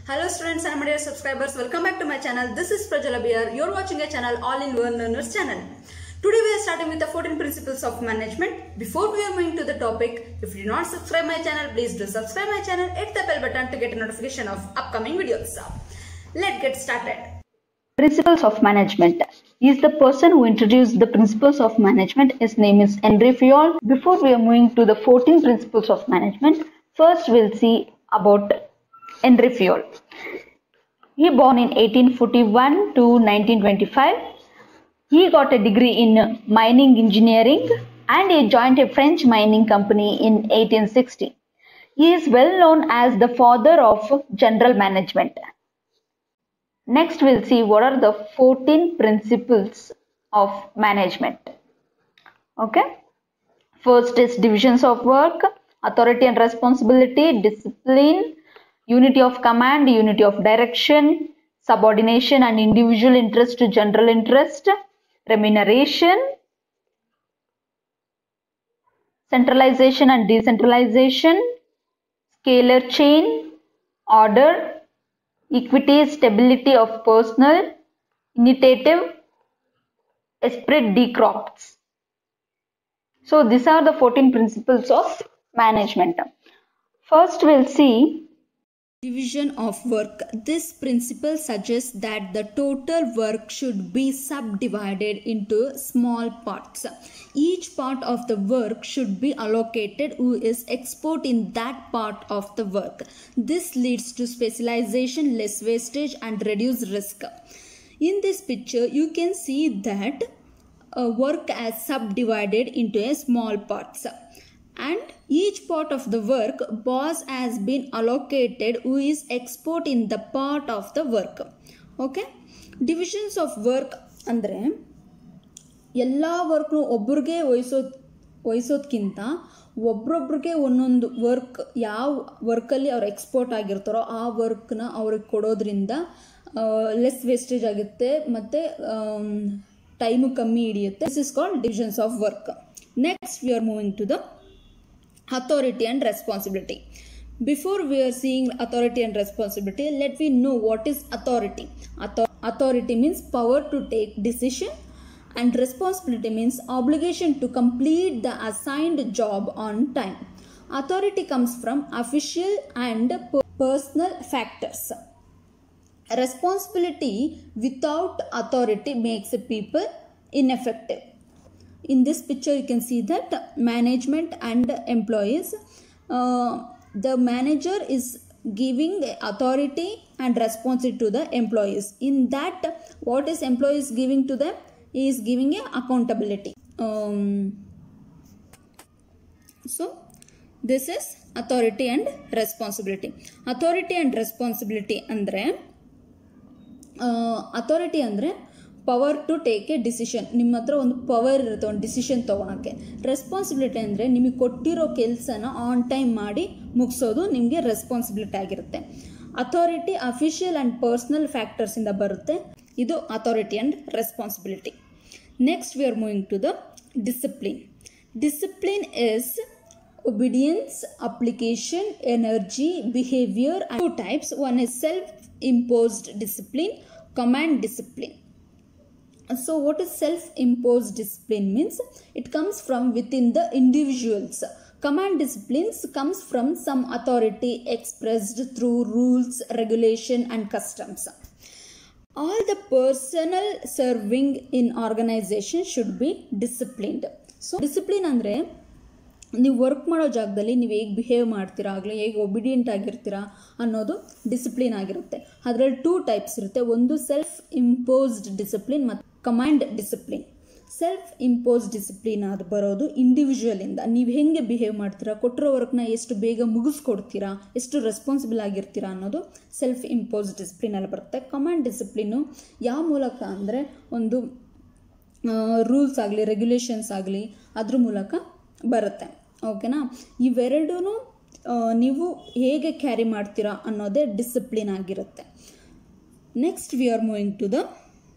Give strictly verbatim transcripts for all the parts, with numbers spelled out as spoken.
Hello students and my dear subscribers, welcome back to my channel. This is Prajala Beer. You're watching a channel all-in-one learners channel. Today we are starting with the fourteen principles of management. Before we are moving to the topic, if you do not subscribe my channel, please do subscribe my channel. Hit the bell button to get a notification of upcoming videos. Let's get started. Principles of management. He is the person who introduced the principles of management. His name is Henry Fayol. Before we are moving to the fourteen principles of management, first we'll see about Henry Fayol. He born in eighteen forty-one to nineteen twenty-five. He got a degree in mining engineering and he joined a French mining company in eighteen sixty. He is well known as the father of general management. Next we'll see what are the fourteen principles of management. Okay. First is divisions of work, authority and responsibility, discipline, unity of command, unity of direction, subordination and individual interest to general interest, remuneration, centralization and decentralization, scalar chain, order, equity, stability of personnel, initiative, esprit de corps. So these are the fourteen principles of management. First we'll see Division of work. This principle suggests that the total work should be subdivided into small parts. Each part of the work should be allocated who is expert in that part of the work. This leads to specialization, less wastage and reduced risk. In this picture, you can see that uh, work is subdivided into a small parts. And each part of the work, boss has been allocated who is expert in the part of the work. Okay. Divisions of work andre ella work nu obburge ವಹಿಸೋದ್ ವಹಿಸೋದ್ಕಿಂತ ಒಬ್ರೊಬ್ರಿಗೆ ಒಂದೊಂದು work ಯಾವ ವರ್ಕಲ್ಲಿ ಅವ್ರು expert ಆಗಿರ್ತಾರೋ ಆ ವರ್ಕ್ನ ಅವ್ರಿಗೆ ಕೊಡೋದ್ರಿಂದ less wastage ಆಗುತ್ತೆ ಮತ್ತು time ಕಮ್ಮಿ ಹಿಡಿಯುತ್ತೆ. This is called divisions of work. Next we are moving to the authority and responsibility. Before we are seeing authority and responsibility, let me know what is authority. Author authority means power to take decision and responsibility means obligation to complete the assigned job on time. Authority comes from official and personal factors. Responsibility without authority makes people ineffective. In this picture you can see that management and employees, uh, the manager is giving authority and responsibility to the employees. In that, what is employees giving to them? He is giving a accountability. Um, so this is authority and responsibility. Authority and responsibility andre uh, authority andre power to take a decision. ನಿಮ್ಮ ಹತ್ರ ಒಂದು power ಇರುತ್ತೆ ಒಂದು decision ತೊಗೊಳಕ್ಕೆ. Responsibility ಅಂದರೆ ನಿಮಗೆ ಕೊಟ್ಟಿರೋ ಕೆಲಸನ ಆನ್ ಟೈಮ್ ಮಾಡಿ ಮುಗಿಸೋದು ನಿಮಗೆ ರೆಸ್ಪಾನ್ಸಿಬಿಲಿಟಿ ಆಗಿರುತ್ತೆ. ಅಥಾರಿಟಿ ಅಫಿಷಿಯಲ್ ಆ್ಯಂಡ್ ಪರ್ಸ್ನಲ್ ಫ್ಯಾಕ್ಟರ್ಸಿಂದ ಬರುತ್ತೆ. ಇದು authority and responsibility. Next we are moving to the discipline. Discipline is obedience, application, energy, behaviour. Two types. One is self imposed discipline, command discipline. So what is self-imposed discipline means? It comes from within the individuals. Command disciplines comes from some authority expressed through rules, regulation and customs. All the personnel serving in organization should be disciplined. So discipline andre ನೀವು work ಮಾಡೋ ಜಾಗದಲ್ಲಿ ನೀವು ಹೇಗೆ behave ಮಾಡ್ತೀರಾ ಆಗಲಿ ಹೇಗೆ obedient ಆಗಿರ್ತೀರಾ ಅನ್ನೋದು discipline ಆಗಿರುತ್ತೆ. ಅದರಲ್ಲಿ ಟೂ ಟೈಪ್ಸ್ ಇರುತ್ತೆ. ಒಂದು ಸೆಲ್ಫ್ ಇಂಪೋಸ್ಡ್ ಡಿಸಿಪ್ಲಿನ್ ಮತ್ತು command discipline. Self imposed discipline ಅದು ಬರೋದು ಇಂಡಿವಿಜುವಲಿಂದ. ನೀವು ಹೇಗೆ ಬಿಹೇವ್ ಮಾಡ್ತೀರಾ, ಕೊಟ್ಟಿರೋ ವರ್ಕ್ನ ಎಷ್ಟು ಬೇಗ ಮುಗಿಸ್ಕೊಡ್ತೀರಾ, ಎಷ್ಟು ರೆಸ್ಪಾನ್ಸಿಬಲ್ ಆಗಿರ್ತೀರಾ ಅನ್ನೋದು ಸೆಲ್ಫ್ ಇಂಪೋಸ್ಡ್ ಡಿಸಿಪ್ಲಿನಲ್ಲಿ ಬರುತ್ತೆ. ಕಮಾಂಡ್ ಡಿಸಿಪ್ಲಿನ್ನು ಯಾವ ಮೂಲಕ ಅಂದರೆ ಒಂದು ರೂಲ್ಸ್ ಆಗಲಿ ರೆಗ್ಯುಲೇಷನ್ಸ್ ಆಗಲಿ ಅದ್ರ ಮೂಲಕ ಬರುತ್ತೆ. ಓಕೆನಾ. ಇವೆರಡೂ ನೀವು ಹೇಗೆ ಕ್ಯಾರಿ ಮಾಡ್ತೀರಾ ಅನ್ನೋದೇ ಡಿಸಿಪ್ಲಿನ್ ಆಗಿರುತ್ತೆ. Next we are moving to the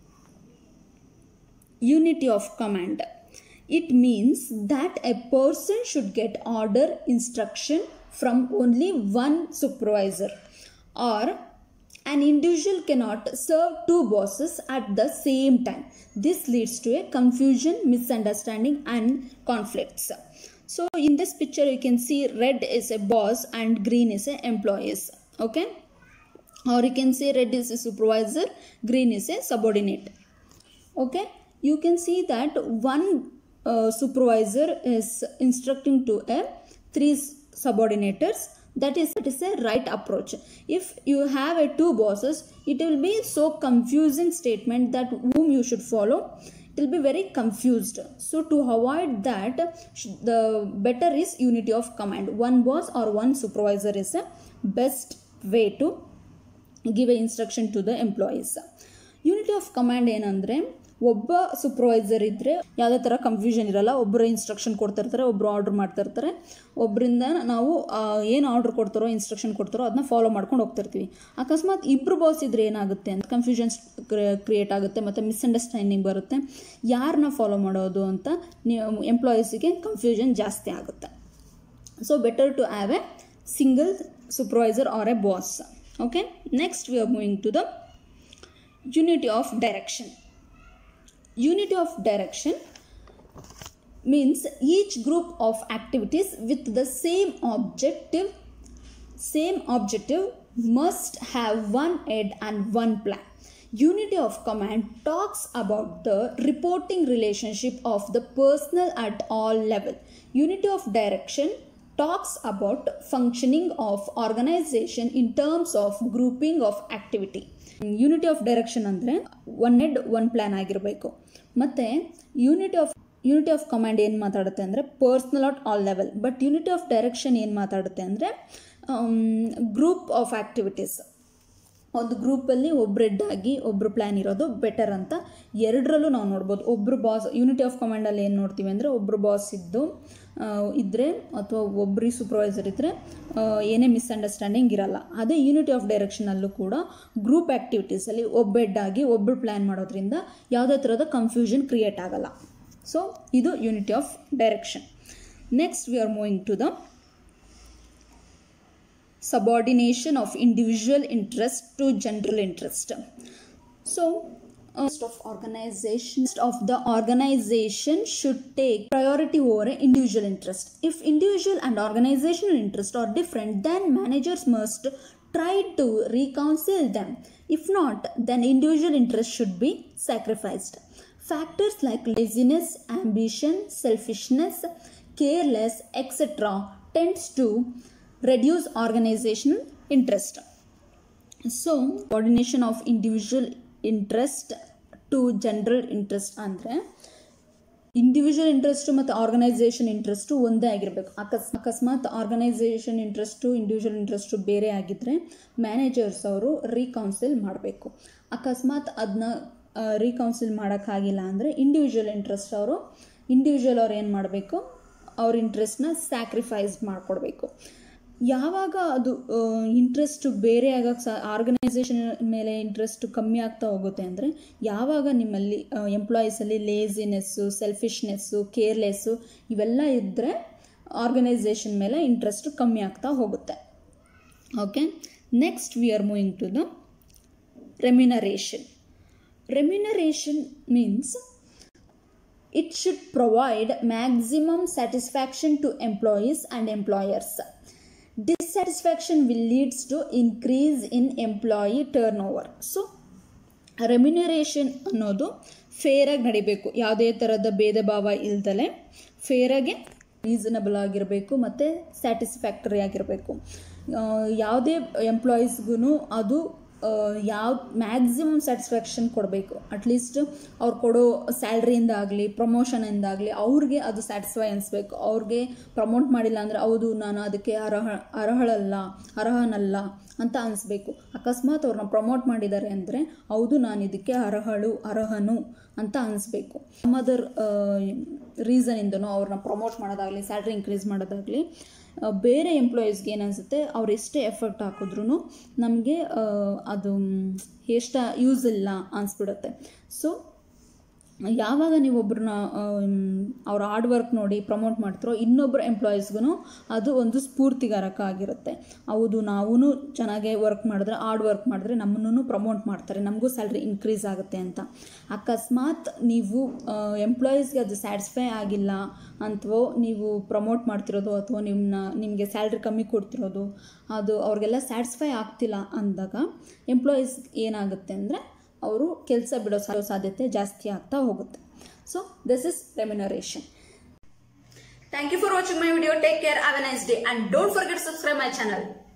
unity of command. It means that a person should get order, instruction from only one supervisor, or An individual cannot serve two bosses at the same time. This leads to a confusion, misunderstanding and conflicts. So in this picture you can see red is a boss and green is a employees. Okay, or you can say red is a supervisor, green is a subordinate. Okay, you can see that one uh, supervisor is instructing to a three subordinators. That is, it is a right approach. If you have a two bosses, it will be so confusing statement that whom you should follow. It will be very confused. So to avoid that, the better is unity of command. One boss or one supervisor is a best way to give a instruction to the employees. Unity of command ಏನಂದ್ರೆ ಒಬ್ಬ supervisor ಇದ್ದರೆ ಯಾವುದೇ ಥರ confusion ಇರಲ್ಲ. ಒಬ್ಬರು instruction ಕೊಡ್ತಾ ಇರ್ತಾರೆ, ಒಬ್ಬರು ಆರ್ಡ್ರ್ ಮಾಡ್ತಾ ಇರ್ತಾರೆ. ಒಬ್ಬರಿಂದ ನಾವು ಏನು ಆರ್ಡ್ರ್ ಕೊಡ್ತಾರೋ, ಇನ್ಸ್ಟ್ರಕ್ಷನ್ ಕೊಡ್ತಾರೋ ಅದನ್ನ ಫಾಲೋ ಮಾಡ್ಕೊಂಡು ಹೋಗ್ತಿರ್ತೀವಿ. ಅಕಸ್ಮಾತ್ ಇಬ್ಬರು ಬಾಸ್ ಇದ್ರೆ ಏನಾಗುತ್ತೆ ಅಂತ ಕನ್ಫ್ಯೂಷನ್ಸ್ ಕ್ರಿಯೇಟ್ ಆಗುತ್ತೆ ಮತ್ತು ಮಿಸ್ಅಂಡರ್ಸ್ಟ್ಯಾಂಡಿಂಗ್ ಬರುತ್ತೆ. ಯಾರನ್ನ ಫಾಲೋ ಮಾಡೋದು ಅಂತ ನೀವು ಎಂಪ್ಲಾಯೀಸಿಗೆ ಕನ್ಫ್ಯೂಷನ್ ಜಾಸ್ತಿ ಆಗುತ್ತೆ. So better to have a single supervisor or a boss. Okay, next we are moving to the unity of direction. Unity of direction means each group of activities with the same objective same objective must have one head and one plan. Unity of command talks about the reporting relationship of the personnel at all level. Unity of direction talks about functioning of organization in terms of grouping of activity. Unity of direction ಅಂದರೆ one head one plan ಆಗಿರಬೇಕು. ಮತ್ತು unity of unity of command ಏನು ಮಾತಾಡುತ್ತೆ ಅಂದರೆ personnel at all level. But unity of direction ಏನು ಮಾತಾಡುತ್ತೆ ಅಂದರೆ group of activities. ಒಂದು ಗ್ರೂಪಲ್ಲಿ ಒಬ್ರು ಹೆಡ್ ಆಗಿ ಒಬ್ಬರು ಪ್ಲ್ಯಾನ್ ಇರೋದು ಬೆಟರ್ ಅಂತ ಎರಡರಲ್ಲೂ ನಾವು ನೋಡ್ಬೋದು. ಒಬ್ಬರು ಬಾಸ್ ಯೂನಿಟಿ ಆಫ್ ಕಮಾಂಡಲ್ಲಿ ಏನು ನೋಡ್ತೀವಿ ಅಂದರೆ ಒಬ್ಬರು ಬಾಸ್ ಇದ್ದು ಇದ್ದರೆ ಅಥವಾ ಒಬ್ಬರು ಸೂಪರ್ವೈಸರ್ ಇದ್ದರೆ ಏನೇ ಮಿಸ್ಅಂಡರ್ಸ್ಟ್ಯಾಂಡಿಂಗ್ ಇರಲ್ಲ. ಅದೇ ಯೂನಿಟಿ ಆಫ್ ಡೈರೆಕ್ಷನಲ್ಲೂ ಕೂಡ ಗ್ರೂಪ್ ಆ್ಯಕ್ಟಿವಿಟೀಸಲ್ಲಿ ಒಬ್ಬ ಹೆಡ್ ಆಗಿ ಒಬ್ಬರು ಪ್ಲ್ಯಾನ್ ಮಾಡೋದ್ರಿಂದ ಯಾವುದೇ ಥರದ ಕನ್ಫ್ಯೂಷನ್ ಕ್ರಿಯೇಟ್ ಆಗಲ್ಲ. ಸೊ ಇದು unity of direction. Next we are moving to the subordination of individual interest to general interest. So uh, of organization of the organization should take priority over individual interest. If individual and organizational interests are different, then managers must try to reconcile them. If not, then individual interest should be sacrificed. Factors like laziness, ambition, selfishness, careless, et cetera tends to reduce organizational interest. So coordination of individual interest to general interest ಅಂದರೆ individual interest ಮತ್ತು organisation interest ಒಂದೇ ಆಗಿರಬೇಕು. Occurs ಅಕಸ್ಮಾತ್ organisation interest individual interest ಬೇರೆ ಆಗಿದ್ದರೆ managers ಅವರು ರೀಕೌನ್ಸಿಲ್ ಮಾಡಬೇಕು. ಅಕಸ್ಮಾತ್ ಅದನ್ನ ರೀಕೌನ್ಸಿಲ್ ಮಾಡೋಕ್ಕಾಗಿಲ್ಲ ಅಂದರೆ ಇಂಡಿವಿಜುವಲ್ ಇಂಟ್ರೆಸ್ಟ್ ಅವರು ಇಂಡಿವಿಜುವಲ್ ಅವ್ರು ಏನು ಮಾಡಬೇಕು, ಅವ್ರ ಇಂಟ್ರೆಸ್ಟ್ನ ಸ್ಯಾಕ್ರಿಫೈಸ್ ಮಾಡಿಕೊಡ್ಬೇಕು. ಯಾವಾಗ ಅದು ಇಂಟ್ರೆಸ್ಟ್ ಬೇರೆ ಆಗೋಕ್ಕೆ ಸಹ ಆರ್ಗನೈಸೇಷನ್ ಮೇಲೆ ಇಂಟ್ರೆಸ್ಟ್ ಕಮ್ಮಿ ಆಗ್ತಾ ಹೋಗುತ್ತೆ ಅಂದರೆ ಯಾವಾಗ ನಿಮ್ಮಲ್ಲಿ ಎಂಪ್ಲಾಯೀಸಲ್ಲಿ ಲೇಜಿನೆಸ್ಸು, ಸೆಲ್ಫಿಶ್ನೆಸ್ಸು, ಕೇರ್ಲೆಸ್ಸು ಇವೆಲ್ಲ ಇದ್ದರೆ ಆರ್ಗನೈಸೇಷನ್ ಮೇಲೆ ಇಂಟ್ರೆಸ್ಟ್ ಕಮ್ಮಿ ಆಗ್ತಾ ಹೋಗುತ್ತೆ. Okay, next we are moving to the remuneration. Remuneration means it should provide maximum satisfaction to employees and employers. Dissatisfaction will lead to increase in employee turnover. So remuneration ಅನ್ನೋದು ಫೇರಾಗಿ ನಡಿಬೇಕು. ಯಾವುದೇ ಥರದ ಭೇದ ಭಾವ ಇಲ್ದಲೆ ಫೇರಾಗಿ ರೀಸನಬಲ್ ಆಗಿರಬೇಕು ಮತ್ತು ಸ್ಯಾಟಿಸ್ಫ್ಯಾಕ್ಟರಿ ಆಗಿರಬೇಕು. ಯಾವುದೇ ಎಂಪ್ಲಾಯೀಸ್ಗೂ ಅದು ಯಾವ ಮ್ಯಾಕ್ಸಿಮಮ್ ಸ್ಯಾಟಿಸ್ಫ್ಯಾಕ್ಷನ್ ಕೊಡಬೇಕು. ಅಟ್ಲೀಸ್ಟ್ ಅವ್ರು ಕೊಡೋ ಸ್ಯಾಲ್ರಿಯಿಂದ ಆಗಲಿ ಪ್ರಮೋಷನಿಂದ ಆಗಲಿ ಅವ್ರಿಗೆ ಅದು ಸ್ಯಾಟಿಸ್ಫೈ ಅನಿಸ್ಬೇಕು. ಅವ್ರಿಗೆ ಪ್ರಮೋಟ್ ಮಾಡಿಲ್ಲ ಅಂದರೆ ಹೌದು ನಾನು ಅದಕ್ಕೆ ಅರ್ಹ ಅರ್ಹಳಲ್ಲ ಅರ್ಹನಲ್ಲ ಅಂತ ಅನಿಸ್ಬೇಕು. ಅಕಸ್ಮಾತ್ ಅವ್ರನ್ನ ಪ್ರಮೋಟ್ ಮಾಡಿದ್ದಾರೆ ಅಂದರೆ ಹೌದು ನಾನು ಇದಕ್ಕೆ ಅರ್ಹಳು ಅರ್ಹನು ಅಂತ ಅನಿಸ್ಬೇಕು. ಸಮ್ ಅದರ್ ರೀಸನಿಂದನೂ ಅವ್ರನ್ನ ಪ್ರಮೋಟ್ ಮಾಡೋದಾಗಲಿ ಸ್ಯಾಲ್ರಿ ಇನ್ಕ್ರೀಸ್ ಮಾಡೋದಾಗಲಿ ಬೇರೆ ಎಂಪ್ಲಾಯೀಸ್ಗೆ ಏನನ್ಸುತ್ತೆ, ಅವ್ರು ಎಷ್ಟೇ ಎಫರ್ಟ್ ಹಾಕಿದ್ರೂ ನಮಗೆ ಅದು ಎಷ್ಟು ಯೂಸ್ ಇಲ್ಲ ಅನಿಸ್ಬಿಡುತ್ತೆ. ಸೊ ಯಾವಾಗ ನೀವು ಒಬ್ಬರನ್ನ ಅವ್ರ ಹಾರ್ಡ್ ವರ್ಕ್ ನೋಡಿ ಪ್ರಮೋಟ್ ಮಾಡ್ತಾರೋ ಇನ್ನೊಬ್ಬರು ಎಂಪ್ಲಾಯೀಸ್ಗೂ ಅದು ಒಂದು ಸ್ಫೂರ್ತಿಗಾರಕ ಆಗಿರುತ್ತೆ. ಹೌದು, ನಾವೂ ಚೆನ್ನಾಗೇ ವರ್ಕ್ ಮಾಡಿದ್ರೆ, ಹಾರ್ಡ್ ವರ್ಕ್ ಮಾಡಿದ್ರೆ ನಮ್ಮನ್ನು ಪ್ರಮೋಟ್ ಮಾಡ್ತಾರೆ, ನಮಗೂ ಸ್ಯಾಲ್ರಿ ಇನ್ಕ್ರೀಸ್ ಆಗುತ್ತೆ ಅಂತ. ಅಕಸ್ಮಾತ್ ನೀವು ಎಂಪ್ಲಾಯೀಸ್ಗೆ ಅದು ಸ್ಯಾಟಿಸ್ಫೈ ಆಗಿಲ್ಲ ಅಂತವೋ, ನೀವು ಪ್ರಮೋಟ್ ಮಾಡ್ತಿರೋದು ಅಥವಾ ನಿಮ್ಮನ್ನ ನಿಮಗೆ ಸ್ಯಾಲ್ರಿ ಕಮ್ಮಿ ಕೊಡ್ತಿರೋದು ಅದು ಅವ್ರಿಗೆಲ್ಲ ಸ್ಯಾಟಿಸ್ಫೈ ಆಗ್ತಿಲ್ಲ ಅಂದಾಗ ಎಂಪ್ಲಾಯೀಸ್ ಏನಾಗುತ್ತೆ ಅಂದರೆ ಅವರು ಕೆಲಸ ಬಿಡೋ ಸಾಧ್ಯತೆ ಜಾಸ್ತಿ ಆಗ್ತಾ ಹೋಗುತ್ತೆ. So this is remuneration. Thank you for watching my video. Take care. Have a nice day and don't forget to subscribe my channel.